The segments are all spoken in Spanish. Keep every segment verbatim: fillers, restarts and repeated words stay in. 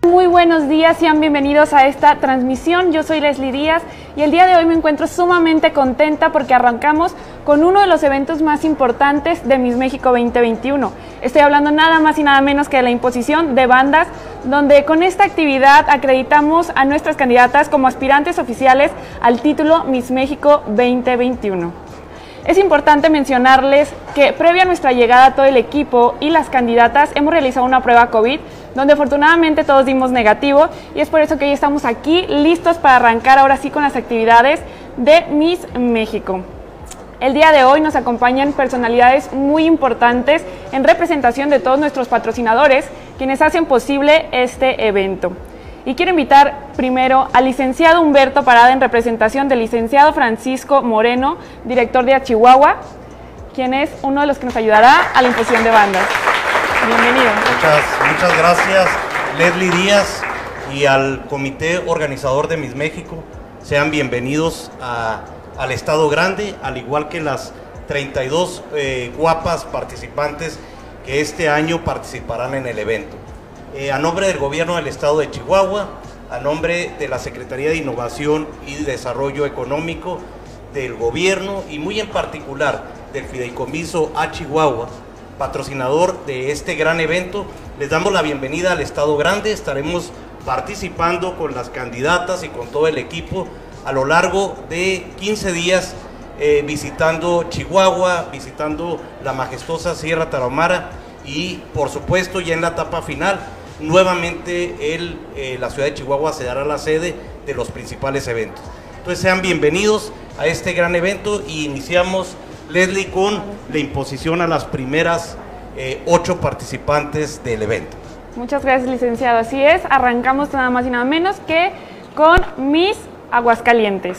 Muy buenos días, sean bienvenidos a esta transmisión. Yo soy Leslie Díaz y el día de hoy me encuentro sumamente contenta porque arrancamos con uno de los eventos más importantes de Miss México veinte veintiuno. Estoy hablando nada más y nada menos que de la imposición de bandas, donde con esta actividad acreditamos a nuestras candidatas como aspirantes oficiales al título Miss México veinte veintiuno. Es importante mencionarles que previo a nuestra llegada todo el equipo y las candidatas hemos realizado una prueba COVID, donde afortunadamente todos dimos negativo y es por eso que hoy estamos aquí listos para arrancar ahora sí con las actividades de Miss México. El día de hoy nos acompañan personalidades muy importantes en representación de todos nuestros patrocinadores, quienes hacen posible este evento. Y quiero invitar primero al licenciado Humberto Parada en representación del licenciado Francisco Moreno, director de Chihuahua, quien es uno de los que nos ayudará a la imposición de bandas. Bienvenido. Muchas, muchas gracias, Leslie Díaz, y al comité organizador de Miss México. Sean bienvenidos a, al Estado Grande, al igual que las treinta y dos eh, guapas participantes que este año participarán en el evento. Eh, a nombre del Gobierno del Estado de Chihuahua, a nombre de la Secretaría de Innovación y Desarrollo Económico del Gobierno y muy en particular del Fideicomiso a Chihuahua, patrocinador de este gran evento, les damos la bienvenida al Estado Grande. Estaremos participando con las candidatas y con todo el equipo a lo largo de quince días, eh, visitando Chihuahua, visitando la majestuosa Sierra Tarahumara y por supuesto ya en la etapa final nuevamente el, eh, la ciudad de Chihuahua se dará la sede de los principales eventos. Entonces sean bienvenidos a este gran evento y iniciamos, Leslie, con la imposición a las primeras eh, ocho participantes del evento. Muchas gracias, licenciado. Así es, arrancamos nada más y nada menos que con Miss Aguascalientes.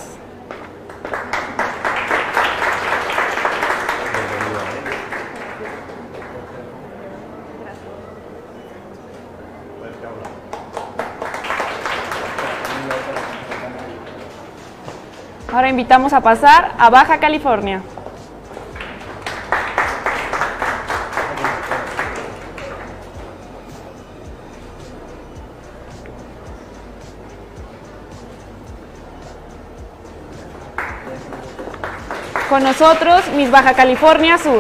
Ahora invitamos a pasar a Baja California. Con nosotros, Miss Baja California Sur.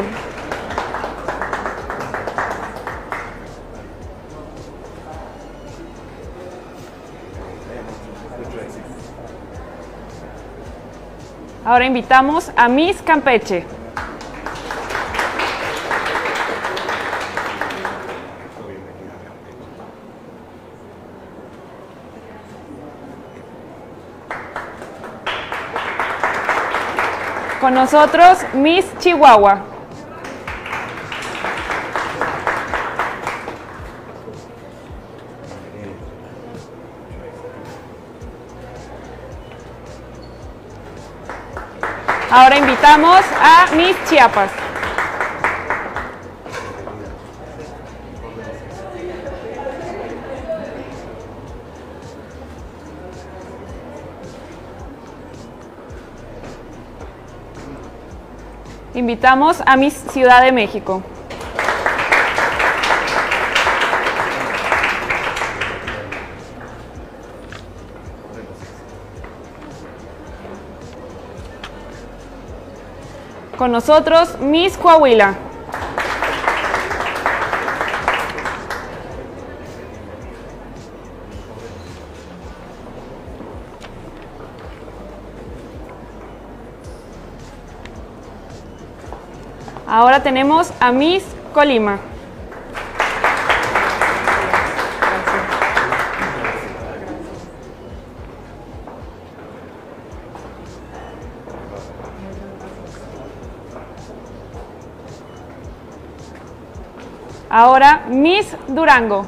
Ahora invitamos a Miss Campeche. Con nosotros, Miss Chihuahua. Ahora invitamos a Miss Chiapas. Invitamos a Miss Ciudad de México. Con nosotros, Miss Coahuila. Ahora tenemos a Miss Colima. Ahora Miss Durango.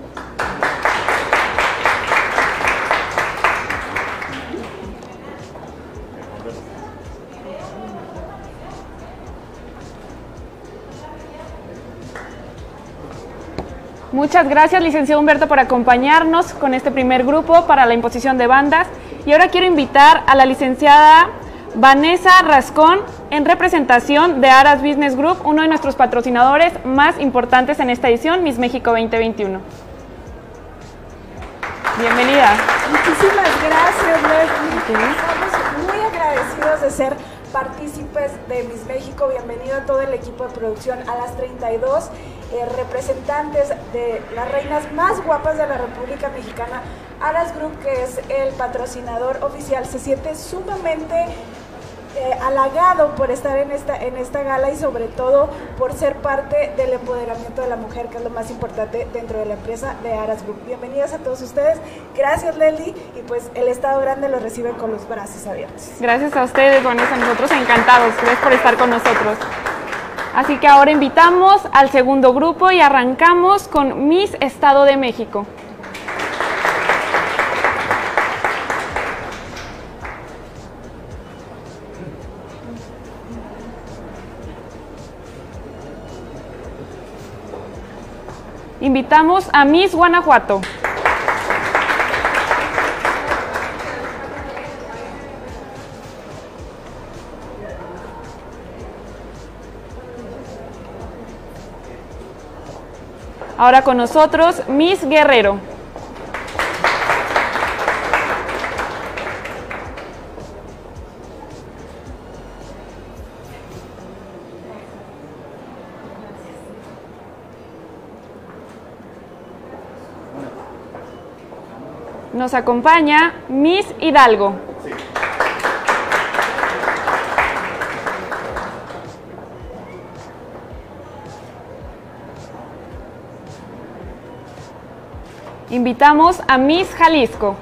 Muchas gracias, licenciado Humberto, por acompañarnos con este primer grupo para la imposición de bandas. Y ahora quiero invitar a la licenciada Vanessa Rascón en representación de Aras Business Group, uno de nuestros patrocinadores más importantes en esta edición, Miss México veinte veintiuno. Bienvenida. Muchísimas gracias, Leslie. Estamos muy agradecidos de ser partícipes de Miss México. Bienvenido a todo el equipo de producción, a las treinta y dos eh, representantes de las reinas más guapas de la República Mexicana. Aras Group, que es el patrocinador oficial, se siente sumamente eh, halagado por estar en esta, en esta gala y sobre todo por ser parte del empoderamiento de la mujer, que es lo más importante dentro de la empresa de Aras Group. Bienvenidas a todos ustedes. Gracias, Leslie, y pues el Estado Grande los recibe con los brazos abiertos. Gracias a ustedes, Vanessa, nosotros encantados. Gracias por estar con nosotros. Así que ahora invitamos al segundo grupo y arrancamos con Miss Estado de México. Invitamos a Miss Guanajuato. Ahora con nosotros, Miss Guerrero. Nos acompaña Miss Hidalgo. Invitamos a Miss Jalisco.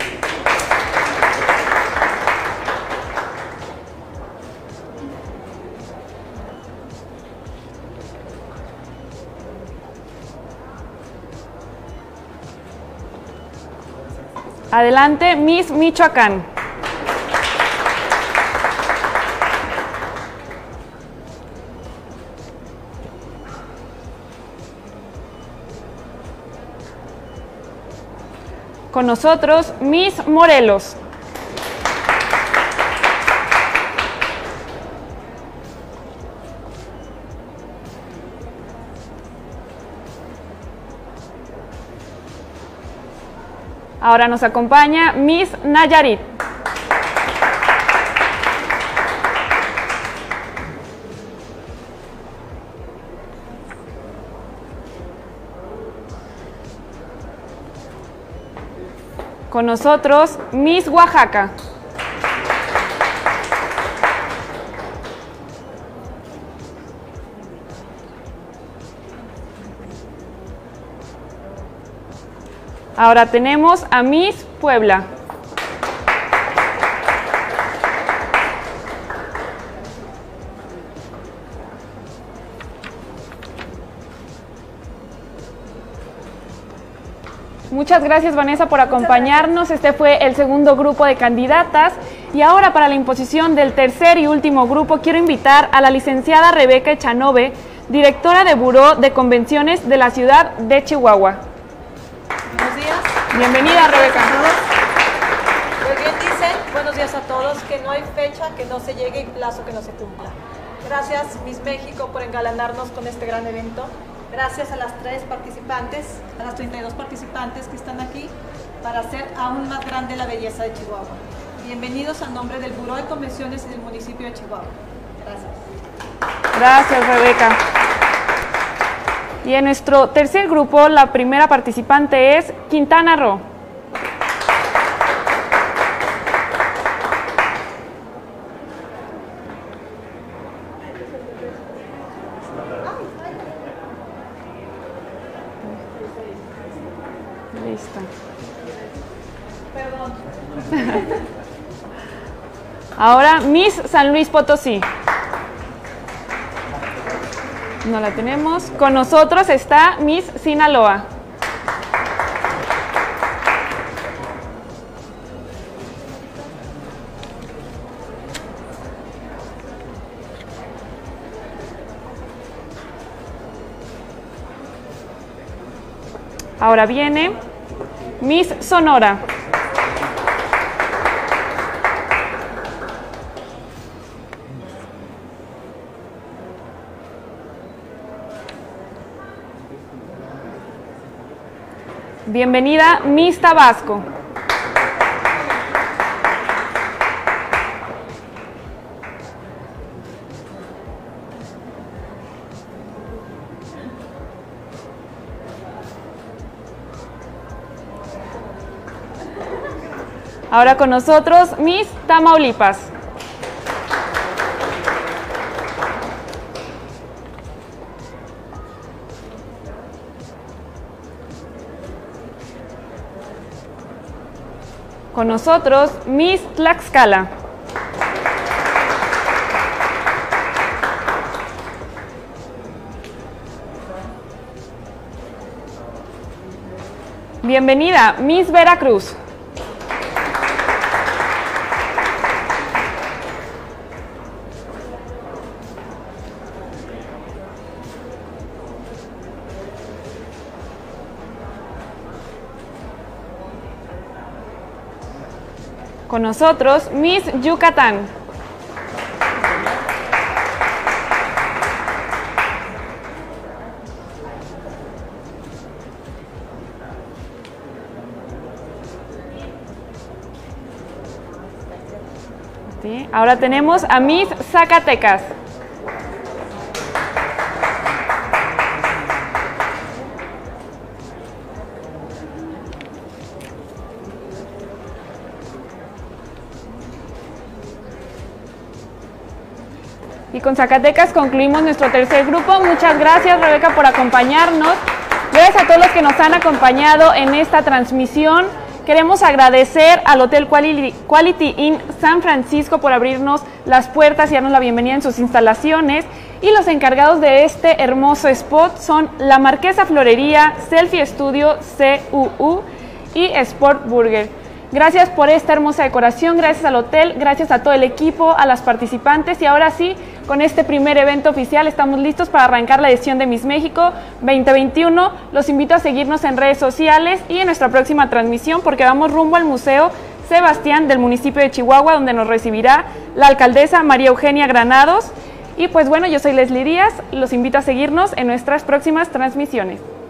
Adelante, Miss Michoacán. Con nosotros, Miss Morelos. Ahora nos acompaña Miss Nayarit. Con nosotros, Miss Oaxaca. Ahora tenemos a Miss Puebla. Muchas gracias, Vanessa, por acompañarnos. Este fue el segundo grupo de candidatas. Y ahora, para la imposición del tercer y último grupo, quiero invitar a la licenciada Rebeca Echanove, directora de Buró de Convenciones de la ciudad de Chihuahua. Buenos días. Bienvenida, Rebeca. Pues bien dicen, buenos días a todos, que no hay fecha que no se llegue y plazo que no se cumpla. Gracias, Miss México, por engalanarnos con este gran evento. Gracias a las tres participantes, a las treinta y dos participantes que están aquí para hacer aún más grande la belleza de Chihuahua. Bienvenidos a nombre del Buró de Convenciones y del municipio de Chihuahua. Gracias. Gracias, Rebeca. Y en nuestro tercer grupo, la primera participante es Quintana Roo. Listo. Perdón. Ahora, Miss San Luis Potosí. No la tenemos. Con nosotros está Miss Sinaloa. Ahora viene Miss Sonora. Bienvenida, Miss Tabasco. Ahora con nosotros Miss Tamaulipas. Con nosotros Miss Tlaxcala. Bienvenida, Miss Veracruz. Con nosotros, Miss Yucatán. ¿Sí? Ahora tenemos a Miss Zacatecas. Y con Zacatecas concluimos nuestro tercer grupo. Muchas gracias, Rebeca, por acompañarnos. Gracias a todos los que nos han acompañado en esta transmisión. Queremos agradecer al Hotel Quality Inn San Francisco por abrirnos las puertas y darnos la bienvenida en sus instalaciones. Y los encargados de este hermoso spot son La Marquesa Florería, Selfie Studio, C U U y Sport Burger. Gracias por esta hermosa decoración, gracias al hotel, gracias a todo el equipo, a las participantes. Y ahora sí, con este primer evento oficial estamos listos para arrancar la edición de Miss México veinte veintiuno. Los invito a seguirnos en redes sociales y en nuestra próxima transmisión, porque vamos rumbo al Museo Sebastián del municipio de Chihuahua, donde nos recibirá la alcaldesa María Eugenia Granados. Y pues bueno, yo soy Leslie Díaz, los invito a seguirnos en nuestras próximas transmisiones.